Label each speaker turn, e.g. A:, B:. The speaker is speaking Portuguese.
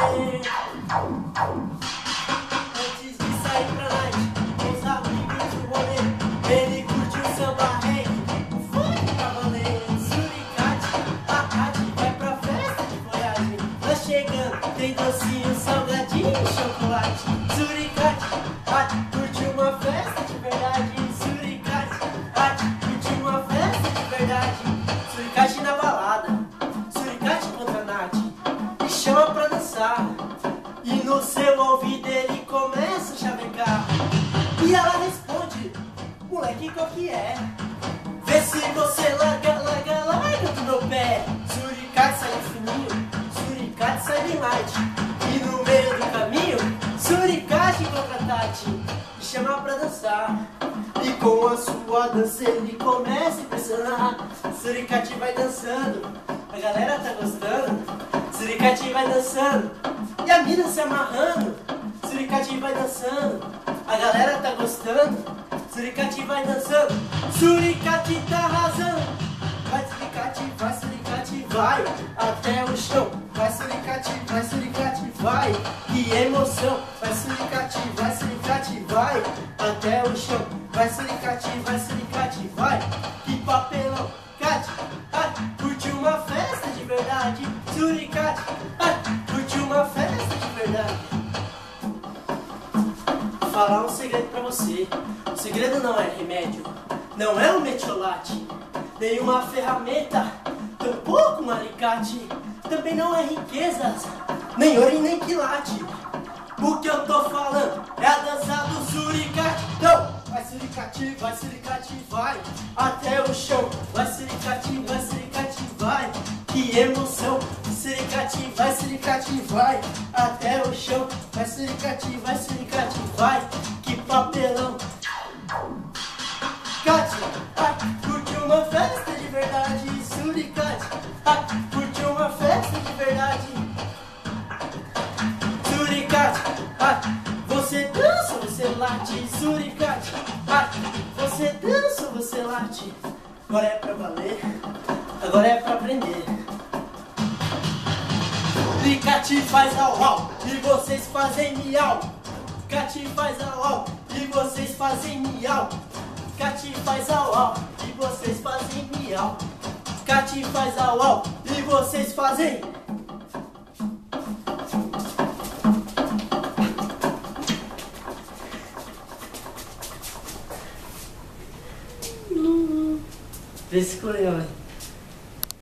A: Antes de sair pra night, com os amigos do rolê, ele curte o samba reggae, o funk pra valer. Suricate, abate, vai pra festa de viagem. Tá chegando, tem docinho, salgadinho, chocolate. Suricate, curte uma festa de verdade. Suricate, curte uma festa de verdade. Suricate na balada, suricate contra a Nath, me chama pra dançar. E no seu ouvido ele começa a chavecar. E ela responde, moleque, qual que é? Vê se você larga do meu pé. Suricate sai fininho, suricate sai bem light. E no meio do caminho, suricate contra a Tati, me chama pra dançar. E com a sua dança ele começa a impressionar. Suricate vai dançando, a galera tá gostando. Suricate vai dançando e a mina se amarrando. Suricate vai dançando, a galera tá gostando. Suricate vai dançando, suricate tá arrasando. Vai suricate vai até o chão. Vai suricate vai, que emoção. Vai suricate vai até o chão. Vai suricate vai, que papelão. Cate, curte uma festa de verdade. Suricate, curte uma festa de verdade. Vou falar um segredo pra você. O segredo não é remédio, não é um metiolate, nem uma ferramenta, tampouco um alicate. Também não é riquezas, nem ouro e nem quilate. O que eu tô falando é a dança do suricate. Então, vai suricate vai até o chão. Vai suricate vai, que emoção. Suricate vai até o chão. Vai suricate vai, que papelão. Cate, curte uma festa de verdade. Suricate, curte uma festa de verdade. Suricate, você dança, você late. Suricate, você dança, você late. Agora é pra valer, agora é pra aprender. Suricate faz au-au e vocês fazem miau. Cate faz au-au e vocês fazem miau. Cate faz au-au e vocês fazem miau. Cate faz au-au e vocês fazem. Vê se ficou legal.